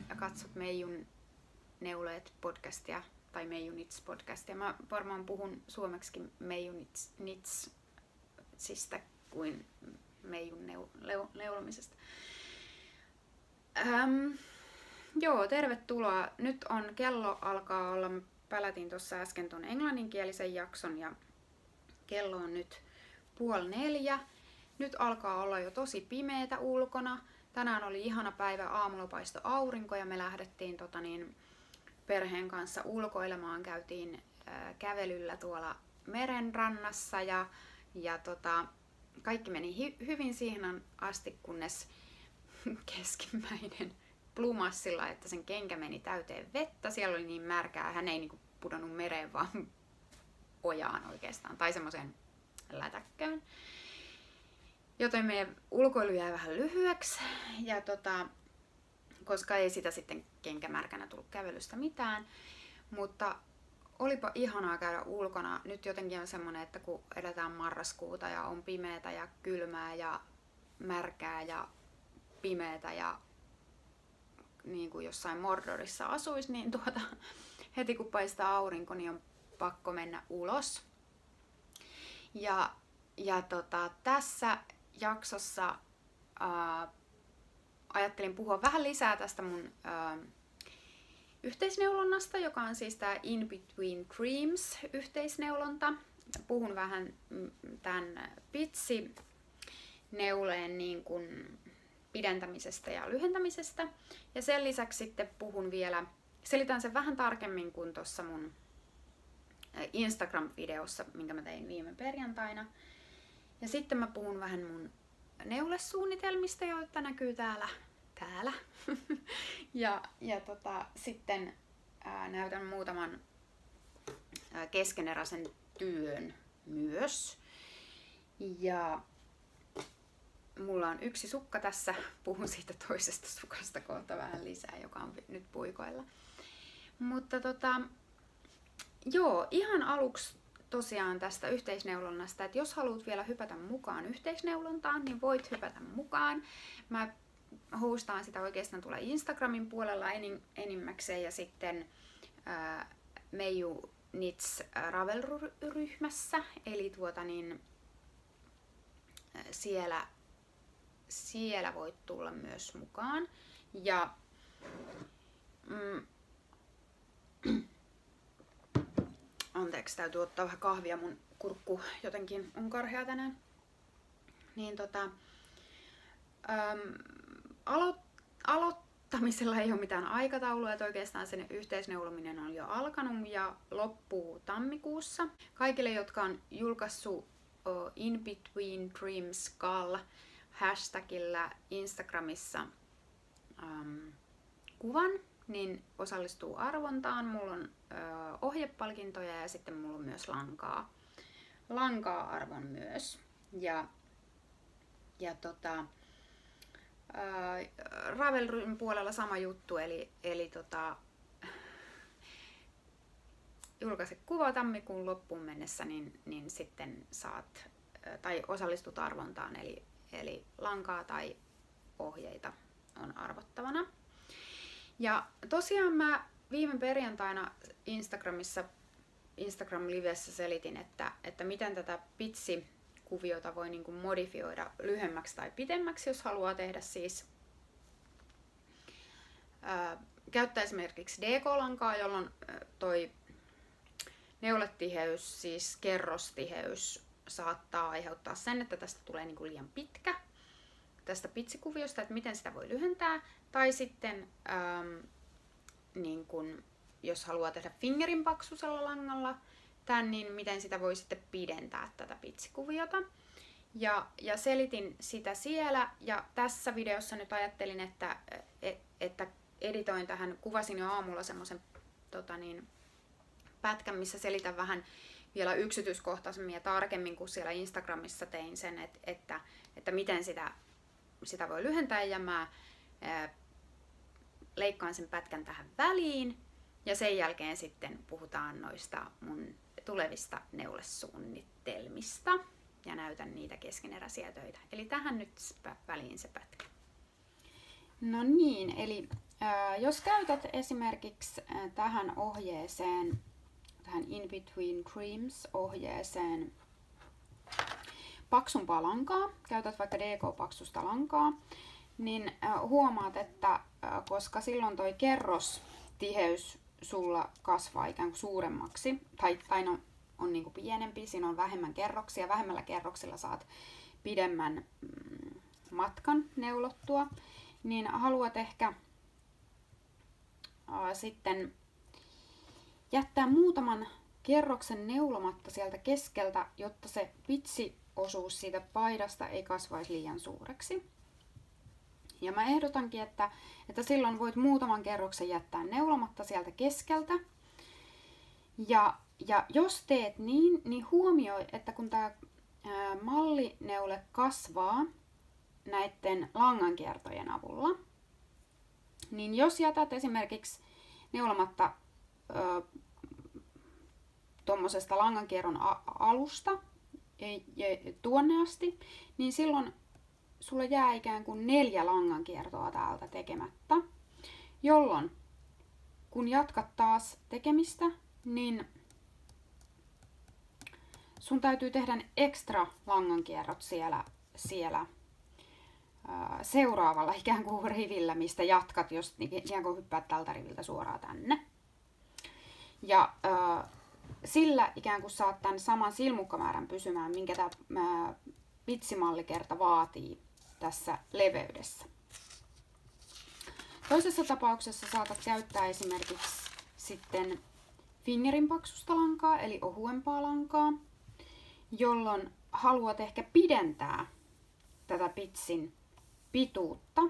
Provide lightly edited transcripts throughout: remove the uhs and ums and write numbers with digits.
katsot Meijun neuleet podcastia tai Meiju Nits podcastia. Mä varmaan puhun suomeksikin Meiju Nitsistä kuin Meijun neulomisesta. Joo, tervetuloa. Nyt kello alkaa olla, mä pälätin tuossa äsken ton englanninkielisen jakson ja kello on nyt 3:30. Nyt alkaa olla jo tosi pimeetä ulkona. Tänään oli ihana päivä, aamulla paistoi aurinko ja me lähdettiin perheen kanssa ulkoilemaan. Käytiin kävelyllä tuolla merenrannassa ja kaikki meni hyvin siihen asti, kunnes keskimmäinen plumasi sillä, että sen kenkä meni täyteen vettä. Siellä oli niin märkää, hän ei niinku pudonnut mereen, vaan ojaan oikeastaan, tai semmoiseen lätäkköön. Joten meidän ulkoilu jäi vähän lyhyeksi, ja koska ei sitä sitten kenkämärkänä tullut kävelystä mitään. Mutta olipa ihanaa käydä ulkona. Nyt jotenkin on semmoinen, että kun edetään marraskuuta ja on pimeätä ja kylmää ja märkää ja pimeätä ja niin kuin jossain Mordorissa asuisi, niin heti kun paistaa aurinko, niin on pakko mennä ulos. Ja tässä jaksossa ajattelin puhua vähän lisää tästä mun yhteisneulonnasta, joka on siis tää In Between Dreams yhteisneulonta. Puhun vähän tämän pitsineuleen niin kuin pidentämisestä ja lyhentämisestä. Ja sen lisäksi sitten puhun vielä, selitän sen vähän tarkemmin kuin tuossa mun Instagram-videossa, minkä mä tein viime perjantaina. Ja sitten mä puhun vähän mun neulesuunnitelmista, joita näkyy täällä. ja sitten näytän muutaman keskeneräisen työn myös. Ja mulla on yksi sukka tässä, puhun siitä toisesta sukasta kohta vähän lisää, joka on nyt puikoilla. Mutta joo, ihan aluksi tosiaan tästä yhteisneulonnasta, että jos haluat vielä hypätä mukaan yhteisneulontaan, niin voit hypätä mukaan. Mä hostaan sitä oikeastaan tuolla Instagramin puolella enimmäkseen ja sitten Meiju Nits Ravel-ryhmässä, eli siellä voit tulla myös mukaan. Ja anteeksi, täytyy ottaa vähän kahvia, mun kurkku jotenkin on karhea tänään. Niin aloittamisella ei ole mitään aikataulua, että oikeastaan sen yhteisneulominen on jo alkanut ja loppuu tammikuussa. Kaikille, jotka on julkaissut In Between Dreams Gal hashtagillä Instagramissa kuvan, niin osallistuu arvontaan. Mulla on ohjepalkintoja ja sitten mulla on myös lankaa arvon myös. Ravelryn puolella sama juttu, eli julkaise kuva tammikuun loppuun mennessä, niin sitten saat tai osallistut arvontaan, eli lankaa tai ohjeita on arvottavana. Ja tosiaan mä viime perjantaina Instagram-livessä selitin, että miten tätä pitsikuviota voi niin kuin modifioida lyhyemmäksi tai pitemmäksi, jos haluaa tehdä siis käyttää esimerkiksi DK-lankaa, jolloin toi neuletiheys, siis kerrostiheys, saattaa aiheuttaa sen, että tästä tulee niin kuin liian pitkä tästä pitsikuviosta, että miten sitä voi lyhentää. Tai sitten niin kun, jos haluaa tehdä fingerin paksuisella langalla niin miten sitä voi sitten pidentää tätä pitsikuviota. Ja selitin sitä siellä, ja tässä videossa nyt ajattelin, että editoin tähän, kuvasin jo aamulla semmoisen pätkän, missä selitän vähän vielä yksityiskohtaisemmin ja tarkemmin kuin siellä Instagramissa tein sen, että miten sitä voi lyhentää, ja mä leikkaan sen pätkän tähän väliin ja sen jälkeen sitten puhutaan noista mun tulevista neulesuunnitelmista ja näytän niitä keskeneräisiä töitä. Eli tähän nyt väliin se pätkä. No niin, eli Jos käytät esimerkiksi tähän ohjeeseen, tähän In Between Creams ohjeeseen paksumpaa lankaa, käytät vaikka DK-paksusta lankaa, niin huomaat, että koska silloin toi kerrostiheys sulla kasvaa ikään kuin suuremmaksi, tai no, on niin kuin pienempi, siinä on vähemmän kerroksia, vähemmällä kerroksilla saat pidemmän matkan neulottua, niin haluat ehkä sitten jättää muutaman kerroksen neulomatta sieltä keskeltä, jotta se pitsiosuus siitä paidasta ei kasvaisi liian suureksi. Ja mä ehdotankin, että silloin voit muutaman kerroksen jättää neulomatta sieltä keskeltä. Ja jos teet niin huomioi, että kun tämä mallineule kasvaa näiden langankiertojen avulla, niin jos jätät esimerkiksi neulomatta tuommoisesta langankierron alusta tuonne asti, niin silloin sulla jää ikään kuin 4 langankiertoa täältä tekemättä, jolloin kun jatkat taas tekemistä, niin sun täytyy tehdä ne ekstra langankierrot siellä seuraavalla ikään kuin rivillä, mistä jatkat, jos ikään kuin hyppäät tältä riviltä suoraan tänne. Ja sillä ikään kuin saat tämän saman silmukkamäärän pysymään, minkä tämä pitsimallikerta vaatii tässä leveydessä. Toisessa tapauksessa saatat käyttää esimerkiksi sitten fingerin paksusta lankaa, eli ohuempaa lankaa, jolloin haluat ehkä pidentää tätä pitsin pituutta.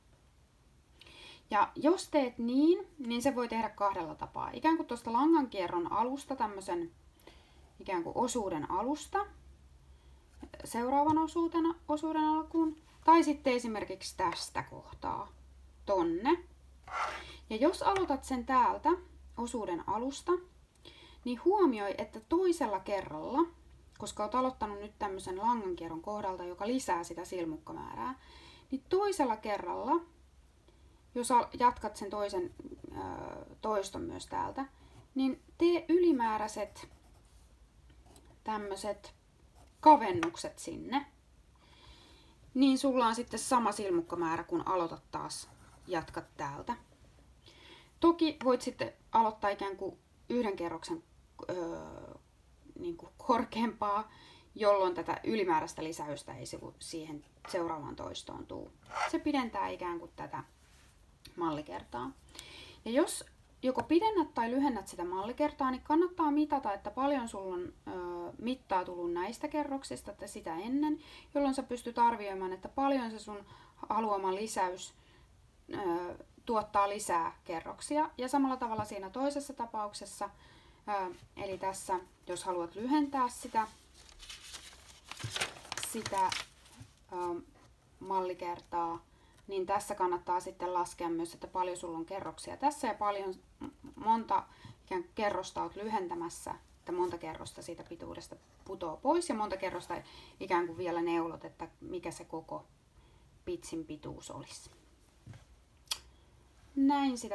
Ja jos teet niin se voi tehdä 2 tapaa. Ikään kuin tuosta langankierron alusta, tämmöisen ikään kuin osuuden alusta, seuraavan osuuden alkuun, tai sitten esimerkiksi tästä kohtaa tonne. Ja jos aloitat sen täältä osuuden alusta, niin huomioi, että toisella kerralla, koska olet aloittanut nyt tämmöisen langankierron kohdalta, joka lisää sitä silmukkamäärää, niin toisella kerralla, jos jatkat sen toisen toiston myös täältä, niin tee ylimääräiset tämmöiset kavennukset sinne. Niin sulla on sitten sama silmukkamäärä, kun aloitat taas, jatkat täältä. Toki voit sitten aloittaa ikään kuin 1 kerroksen niin kuin korkeampaa, jolloin tätä ylimääräistä lisäystä ei siihen seuraavaan toistoon tule. Se pidentää ikään kuin tätä mallikertaa. Ja jos joko pidennät tai lyhennät sitä mallikertaa, niin kannattaa mitata, että paljon sulla on mittaa tullut näistä kerroksista että sitä ennen, jolloin sä pystyt arvioimaan, että paljon se sun haluama lisäys tuottaa lisää kerroksia. Ja samalla tavalla siinä toisessa tapauksessa, eli tässä, jos haluat lyhentää sitä mallikertaa, niin tässä kannattaa sitten laskea myös, että paljon sulla on kerroksia tässä ja monta ikään kuin kerrosta olet lyhentämässä, että monta kerrosta siitä pituudesta putoo pois ja monta kerrosta ikään kuin vielä neulot, että mikä se koko pitsin pituus olisi. Näin sitä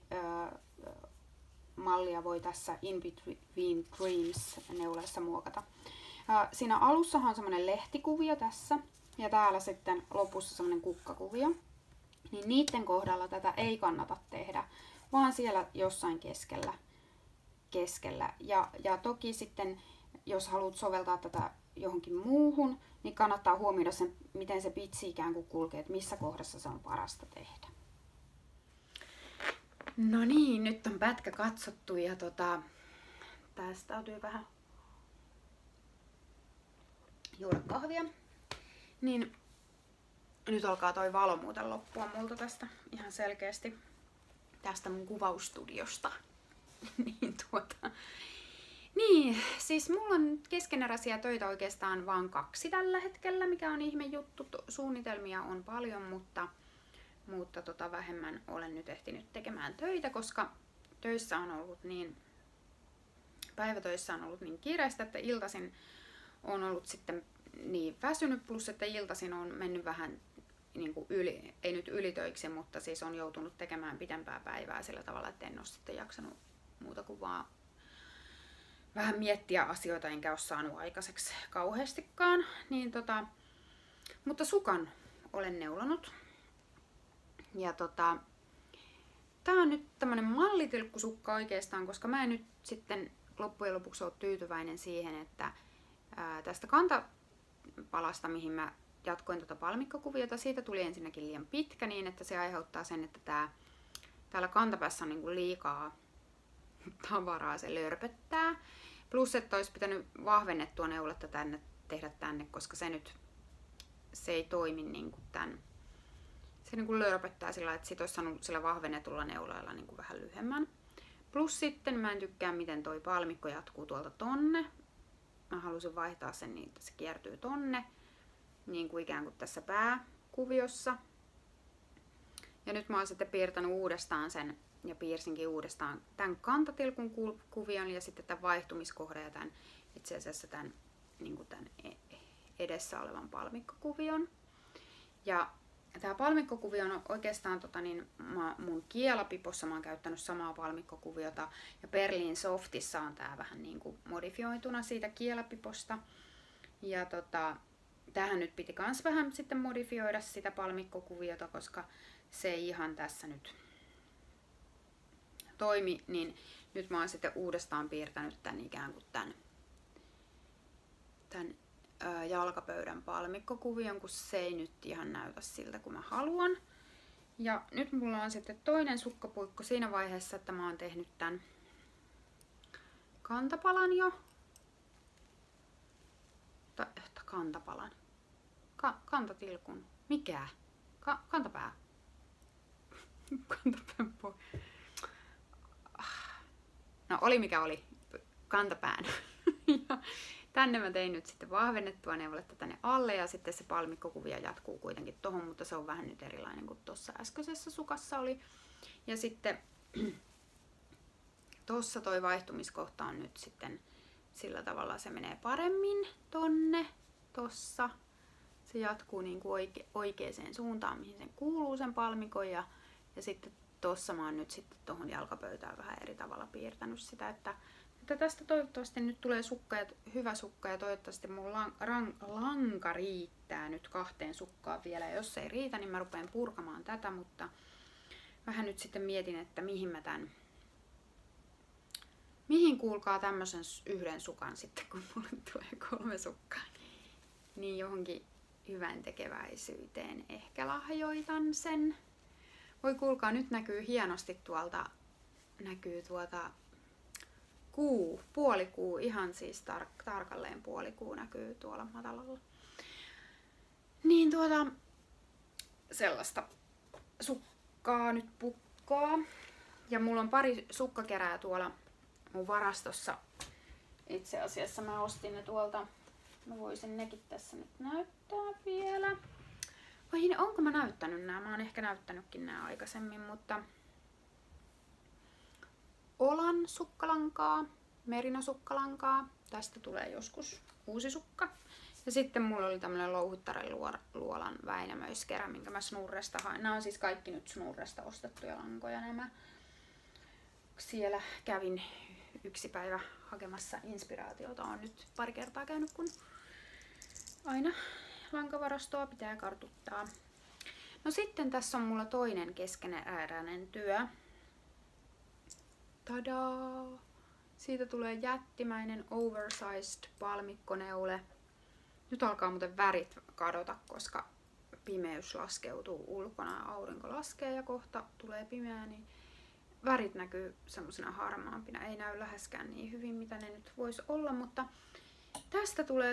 mallia voi tässä In Between Creams neulessa muokata. Siinä alussahan on semmoinen lehtikuvio tässä ja täällä sitten lopussa semmoinen kukkakuvio. Niin niiden kohdalla tätä ei kannata tehdä, vaan siellä jossain keskellä. Ja toki sitten, jos haluat soveltaa tätä johonkin muuhun, niin kannattaa huomioida sen, miten se pitsi ikään kuin kulkee, että missä kohdassa se on parasta tehdä. No niin, nyt on pätkä katsottu ja tästä täytyy vähän juoda kahvia. Niin nyt alkaa toi valo muuten loppua multa tästä ihan selkeästi tästä mun kuvaustudiosta. Niin, siis mulla on keskeneräisiä töitä oikeastaan vaan 2 tällä hetkellä, mikä on ihme juttu. Suunnitelmia on paljon, mutta vähemmän olen nyt ehtinyt tekemään töitä, koska päivätöissä on ollut niin kiireistä, että iltaisin on ollut sitten niin väsynyt, plus että iltaisin on mennyt vähän niin kuin ei nyt ylitöiksi, mutta siis on joutunut tekemään pitempää päivää sillä tavalla, että en ole sitten jaksanut muuta kuin vaan vähän miettiä asioita, enkä ole saanut aikaiseksi kauheastikaan. Niin mutta sukan olen neulonut. Ja tää on nyt tämmönen mallitilkkusukka oikeastaan, koska mä en nyt sitten loppujen lopuksi ole tyytyväinen siihen, että tästä kantapalasta, mihin mä jatkoin palmikkokuviota, siitä tuli ensinnäkin liian pitkä niin, että se aiheuttaa sen, että täällä kantapäässä on niinku liikaa tavaraa, se lörpöttää. Plus, että olisi pitänyt vahvennettua neuletta tehdä tänne, koska se ei toimi niinku se niinku lörpöttää sillä, että sit olisi saanut sillä vahvennetulla neulalla niinku vähän lyhyemmän. Plus sitten mä en tykkää, miten toi palmikko jatkuu tuolta tonne. Mä halusin vaihtaa sen niin, että se kiertyy tonne, niin kuin ikään kuin tässä pääkuviossa. Ja nyt mä oon sitten piirtänyt uudestaan sen, ja piirsinkin uudestaan tämän kantatilkun kuvion ja sitten tämän vaihtumiskohdan ja tämän, itse asiassa tämän, niin kuin tämän edessä olevan palmikkokuvion. Ja tämä palmikkokuvio on oikeastaan mun kielapipossa mä oon käyttänyt samaa palmikkokuviota ja Berlin Softissa on tää vähän niin kuin modifioituna siitä kielapiposta. Ja tähän nyt piti kans vähän sitten modifioida sitä palmikkokuviota, koska se ei ihan tässä nyt toimi, niin nyt mä oon sitten uudestaan piirtänyt tän ikään kuin tän jalkapöydän palmikkokuvion, kun se ei nyt ihan näytä siltä kuin mä haluan. Ja nyt mulla on sitten toinen sukkapuikko siinä vaiheessa, että mä oon tehnyt tän kantapalan jo. Kantapalan. Kantatilkun. Mikä? Kantapää. Kantapään pois. No oli mikä oli. Kantapään. Ja tänne mä tein nyt sitten vahvennettua neuletta tänne alle ja sitten se palmikkokuvia jatkuu kuitenkin tohon, mutta se on vähän nyt erilainen kuin tuossa äskeisessä sukassa oli. Ja sitten tossa toi vaihtumiskohta on nyt sitten sillä tavalla se menee paremmin tonne, tossa. Se jatkuu niin kuin oikeaan suuntaan, mihin sen kuuluu sen palmikon ja sitten tossa mä oon nyt sitten tohon jalkapöytään vähän eri tavalla piirtänyt sitä, että tästä toivottavasti nyt tulee hyvä sukka ja toivottavasti mun lanka riittää nyt 2 sukkaan vielä. Ja jos ei riitä, niin mä rupean purkamaan tätä, mutta vähän nyt sitten mietin, että mihin kuulkaa tämmösen yhden sukan sitten, kun mulle tulee 3 sukkaa. Niin johonkin hyvän tekeväisyyteen ehkä lahjoitan sen. Voi kuulkaa, nyt näkyy hienosti tuolta puolikuu, ihan siis tarkalleen puolikuu näkyy tuolla matalalla. Niin sellaista sukkaa nyt pukkaa. Ja mulla on pari sukkakerää tuolla mun varastossa. Itse asiassa mä ostin ne tuolta. Mä voisin nekin tässä nyt näyttää vielä. Vai onko mä näyttänyt nää? Mä oon ehkä näyttänytkin nää aikaisemmin, mutta Olan sukkalankaa, merinosukkalankaa. Tästä tulee joskus uusi sukka. Ja sitten mulla oli tämmönen louhuttareluolan Väinämöiskerä, minkä mä Snurresta hain. Nämä on siis kaikki nyt Snurresta ostettuja lankoja nämä. Siellä kävin yksi päivä hakemassa inspiraatiota. Olen nyt pari kertaa käynyt, kun aina lankavarastoa pitää kartuttaa. No sitten tässä on mulla toinen keskeneräinen työ. Tadaa! Siitä tulee jättimäinen oversized palmikkoneule. Nyt alkaa muuten värit kadota, koska pimeys laskeutuu ulkona ja aurinko laskee ja kohta tulee pimeää, niin värit näkyy semmosena harmaampina. Ei näy läheskään niin hyvin, mitä ne nyt vois olla, mutta tästä tulee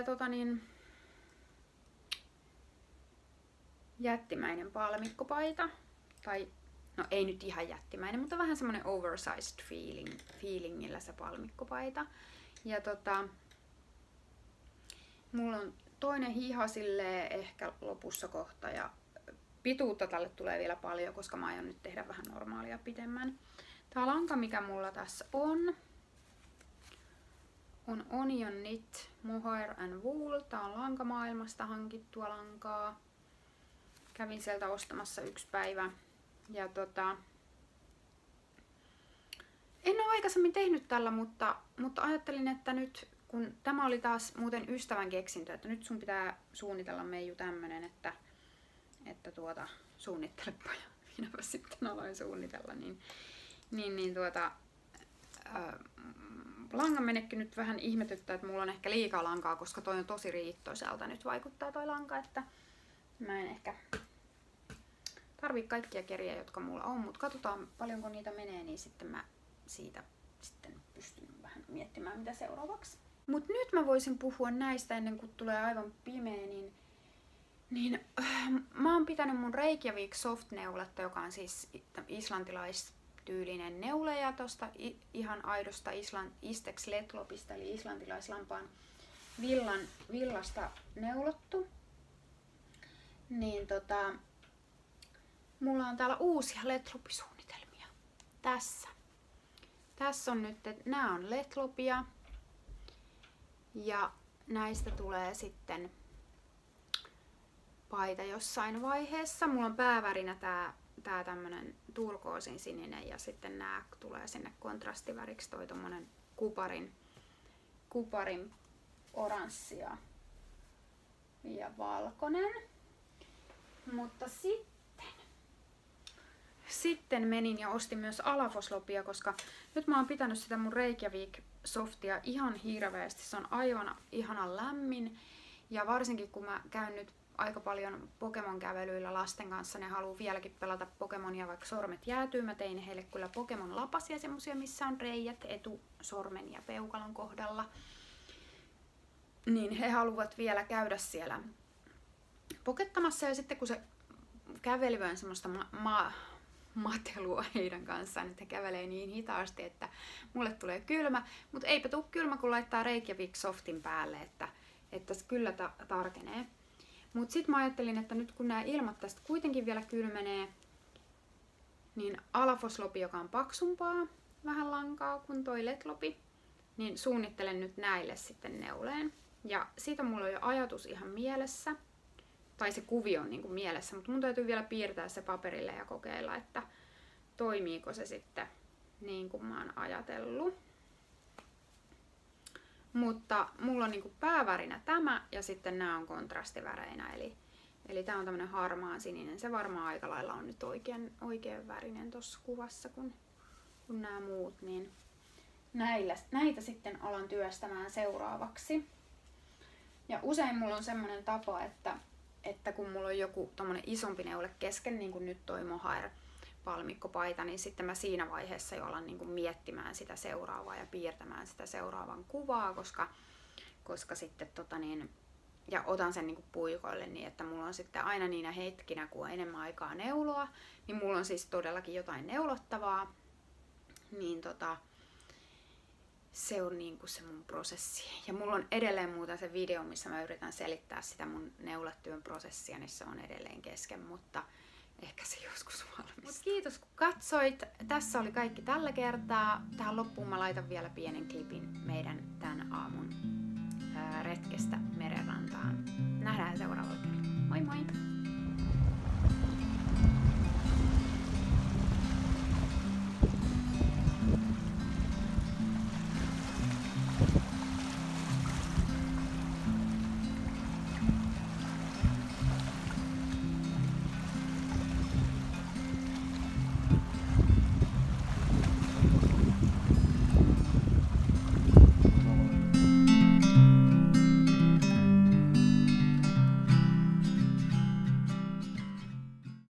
jättimäinen palmikkopaita. Tai no ei nyt ihan jättimäinen, mutta vähän semmonen oversized feelingillä se palmikkopaita. Ja mulla on toinen hiha silleen ehkä lopussa kohta ja pituutta tälle tulee vielä paljon, koska mä aion nyt tehdä vähän normaalia pidemmän. Tää lanka, mikä mulla tässä on Onion Knit Mohair and Wool. Tää on lankamaailmasta hankittua lankaa. Kävin sieltä ostamassa 1 päivä. Ja en ole aikaisemmin tehnyt tällä, mutta ajattelin, että nyt kun tämä oli taas muuten ystävän keksintö, että nyt sun pitää suunnitella Meiju tämmönen, että suunnittelepa ja minäpä sitten aloin suunnitella, langan menekki nyt vähän ihmetyttää, että mulla on ehkä liikaa lankaa, koska toi on tosi riittoiselta nyt vaikuttaa toi lanka, että mä en ehkä tarvii kaikkia keriä, jotka mulla on, mutta katsotaan paljonko niitä menee, niin sitten mä siitä sitten pystyn vähän miettimään mitä seuraavaksi. Mut nyt mä voisin puhua näistä ennen kuin tulee aivan pimeä, niin mä oon pitänyt mun Reykjavik Soft-neuletta, joka on siis islantilaistyylinen neule ja tosta ihan aidosta Istex Letlopista eli islantilaislampaan villasta neulottu. Niin mulla on täällä uusia Letlopisuunnitelmia. Tässä on nyt, nää on Letlopia ja näistä tulee sitten paita jossain vaiheessa. Mulla on päävärinä tää tämmönen turkoosin sininen ja sitten nää tulee sinne kontrastiväriksi toi tommonen kuparin oranssi ja valkoinen. Mutta sitten menin ja ostin myös Alafoslopia, koska nyt mä oon pitänyt sitä mun Reykjavik Softia ihan hirveästi. Se on aivan ihana lämmin ja varsinkin kun mä käyn nyt aika paljon Pokemon-kävelyillä lasten kanssa, ne haluaa vieläkin pelata Pokemonia, vaikka sormet jäätyy. Mä tein heille kyllä Pokemon-lapasia, semmosia missä on reijät etusormen ja peukalon kohdalla. Niin he haluavat vielä käydä siellä pokettamassa ja sitten kun se kävely on semmoista matelua heidän kanssaan, että he kävelee niin hitaasti, että mulle tulee kylmä, mutta eipä tule kylmä, kun laittaa Reykjavik Softin päälle, että se kyllä tarkenee. Mutta sitten mä ajattelin, että nyt kun nämä ilmat tästä kuitenkin vielä kylmenee, niin Alafoslopi, joka on paksumpaa, vähän lankaa kuin toi Letlopi, niin suunnittelen nyt näille sitten neuleen. Ja siitä mulla on jo ajatus ihan mielessä, tai se kuvio on niinku mielessä, mutta mun täytyy vielä piirtää se paperille ja kokeilla, että toimiiko se sitten niin kuin mä oon ajatellut. Mutta mulla on niinku päävärinä tämä ja sitten nämä on kontrastiväreinä, eli tää on tämmönen harmaan sininen. Se varmaan aika lailla on nyt oikein värinen tossa kuvassa kun nämä muut, niin näitä sitten alan työstämään seuraavaksi. Ja usein mulla on semmonen tapa, että kun mulla on joku tommonen isompi neule kesken, niin kuin nyt toi Mohair palmikkopaita, niin sitten mä siinä vaiheessa jo alan niin kuin miettimään sitä seuraavaa ja piirtämään sitä seuraavan kuvaa, koska sitten ja otan sen niin kuin puikoille niin, että mulla on sitten aina niinä hetkinä, kun on enemmän aikaa neuloa, niin mulla on siis todellakin jotain neulottavaa, niin se on niin kuin se mun prosessi. Ja mulla on edelleen muuten se video, missä mä yritän selittää sitä mun neuletyön prosessia, niin se on edelleen kesken, mutta ehkä se joskus valmistuu. Mut kiitos kun katsoit. Tässä oli kaikki tällä kertaa. Tähän loppuun mä laitan vielä pienen klipin meidän tän aamun retkestä merenrantaan. Nähdään seuraavalla kerralla. Moi moi!